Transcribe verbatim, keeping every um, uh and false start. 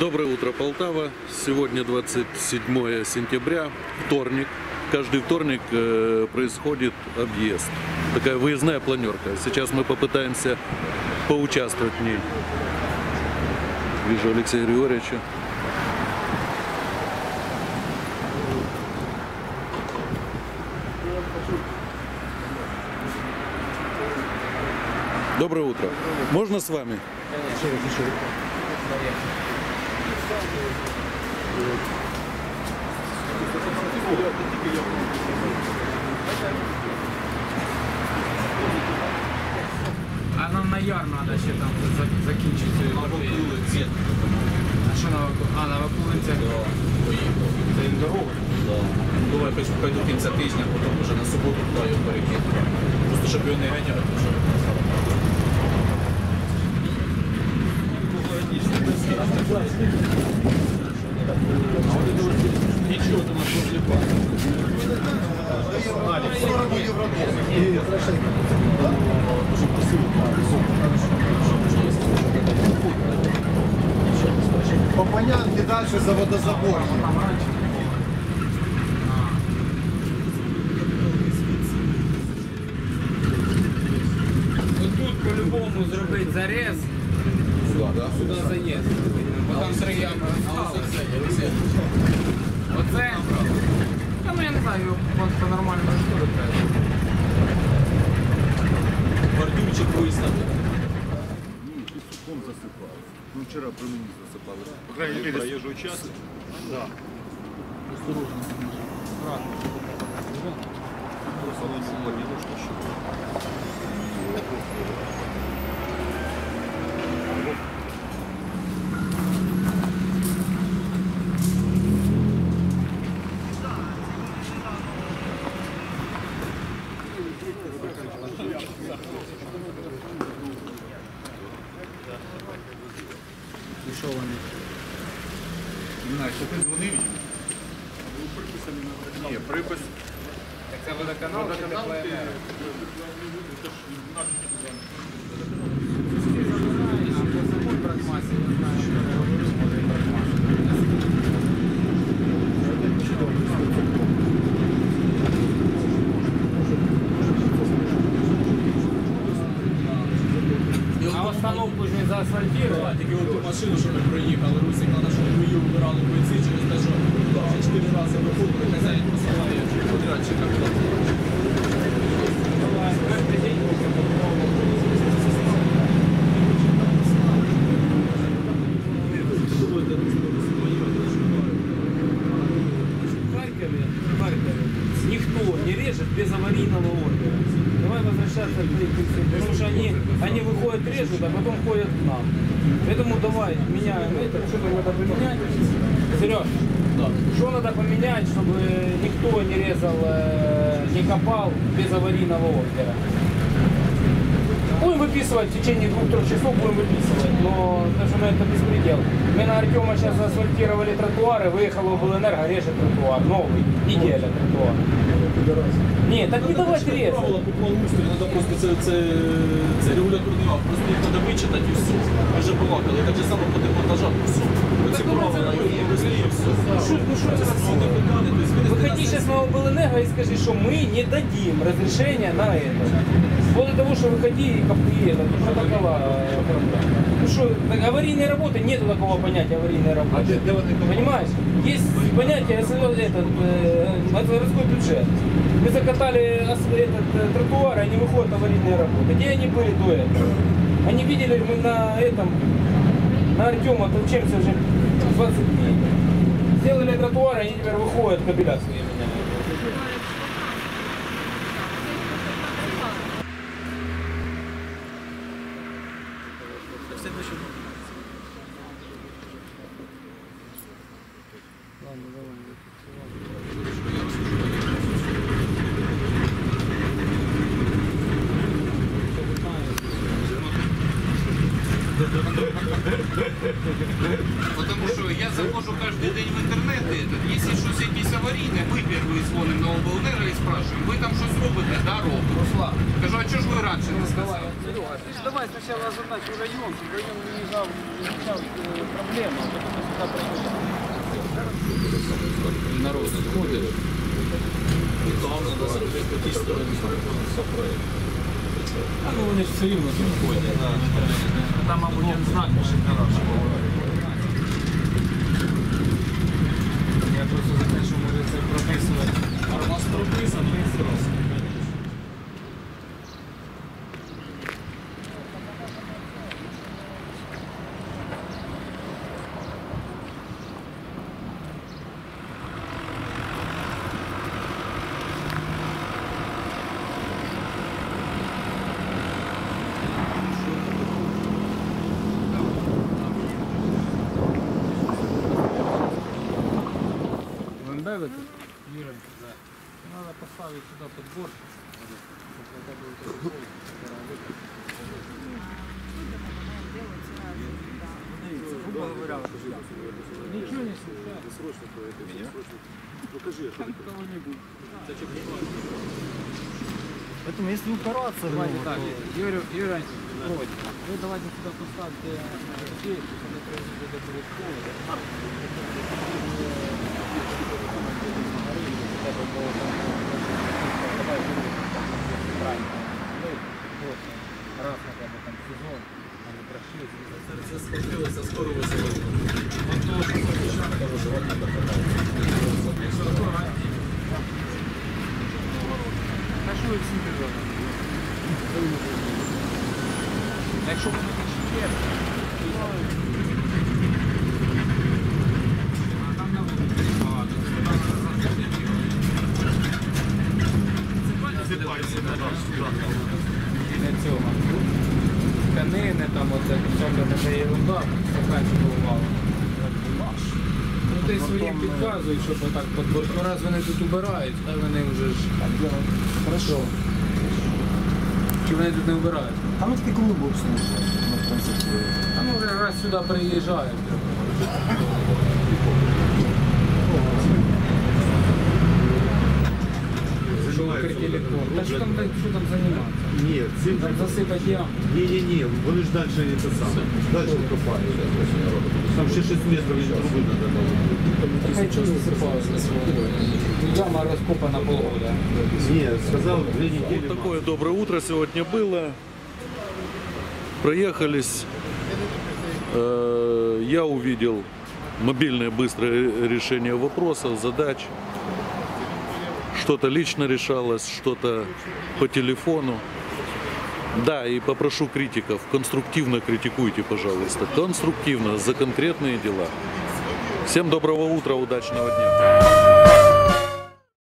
Доброе утро, Полтава. Сегодня двадцать седьмое сентября, вторник. Каждый вторник э, происходит объезд. Такая выездная планерка. Сейчас мы попытаемся поучаствовать в ней. Вижу Алексея Григорьевича. Доброе утро. Можно с вами? Конечно. А нам на яр надо ще там закінчити. Новокулиці. А що Новокулиці? А, Новокулиці? Да. Поїхав. Це їм дорога? Да. Думаю, хай до кінця тижня, потім вже на суботу туди його перекидати. Просто щоб його не ганяти. Нічого там нас возле парка. По Понянке дальше за водозабором. Тут по-любому зробити зарез. Сюди, да? Сюди заїзд. Бо там три ями осталось. Оце? Та ну я не знаю, його по-нормальному штуку треба. Бордюрчик виставити. Ну, песком засыпал. Ну, вчера про меня засыпал. По крайней мере, Проезжий участок? Да. Осторожно. Аккуратно. Салон немножко еще. І що вони? Не знаю, що ти дзвонив їм? Ні, припис. Так це водоканал чи теплоенерго? А остановку ж не заасфальтировали? Тільки оту машину, що ми проїхали, Русик, треба, щоб ми її вибирали в бойці через те, що вже чотири рази виходили, хазяїн посилає подрядчика. В Харькове, в Харькове никто не режет без аварийного ордера. Давай возвращаться к этим, потому что они, они выходят, режут, а потом ходят к нам. Поэтому давай меняем это, что там надо поменять. Сереж, Да. что надо поменять, чтобы никто не резал, э, не копал без аварийного ордера? Будем выписывать в течение двух-трех часов, будем выписывать, но даже на это беспредел. Мы на Артема сейчас заасфальтировали тротуары, выехал в облэнерго, режет тротуар, новый, неделя тротуар. Нет, так не давайте резать. Правила по планустрою, треба просто це, це, це регуляторний акт, просто їх треба вичитати і все. Ми вже балакали, так же само по демонтажах і все. Оці правила його повезли і все. Шут, ну что это? Це питання, тобто Выходи сейчас на облэнерго и скажи, что мы не дадим разрешения на это. Вплоть до того, что выходи и копни это, ну что такова проблема? Ну что, так аварийной работы, нету такого понятия аварийной работы. Понимаешь? Есть понятие этот, э, городской бюджет. Мы закатали этот э, тротуар, они выходят аварийные работы. Где они были до этого? Они видели, мы на этом, на Артема учимся уже двадцать дней. Сделали тротуар, они теперь выходят, кабеля свои меняют. Потому що я заходжу кожен день в інтернет, і этот, якщо щось якісь аварійне, ми перші дзвонимо на обленерго і спрашуємо, ви там щось робите? Да, робимо. Руслан, Кажу, а чого ж ви раніше не сказали? давай, ты ж давай сначала озадачу район, чтобы район не решал, не решал э, проблему, а потом мы сюда приходим. Народ заходить. А ну вони ж все рівно заходять. Там, мабуть, один знак пише хороший. Я просто за те, що може це прописувати. А у нас прописано і зразу. ВМБ Юра, да. Надо поставить сюда подбор. Ничего не случается. Поэтому если упираться, Давайте ну, так, то- Юрий, Юрий, вы давайте сюда поставьте людей, чтобы они произвели до порядкового. Раз хотя бы там сезон, они прошли. Це схопилося, скоро виселили. От того, що хочеш, кажу, що вона А що ви всі держали? Якщо вони не четверті, а там на вулиці багато. Не цього. Тканини, там оце всяка така ерунда, стаканчиків мало. Ну, десь своїм підказують, щоб отак подбор. Ну, раз вони тут убирають, а вони вже ж... Хорошо. Чи вони тут не вбирають? Там вот такой клубок снова, ну, в принципе. А ну вже раз сюди приїжджають. Що ви телефон? Та що там, що там займатися? Ні, цим Там засипати яму. ні, ні, ні, вони ж далі не те саме. Далі копають. Там ще шість метрів від труби треба. Хай чого засипають на свого. Яма розкопана полгода. Ні, сказав, дві неділі. Вот такое доброе утро сегодня было. Проехались. Э, Я увидел мобильное быстрое решение вопросов, задач. Что-то лично решалось, что-то по телефону. Да, и попрошу критиков, конструктивно критикуйте, пожалуйста. Конструктивно, за конкретные дела. Всем доброго утра, удачного дня.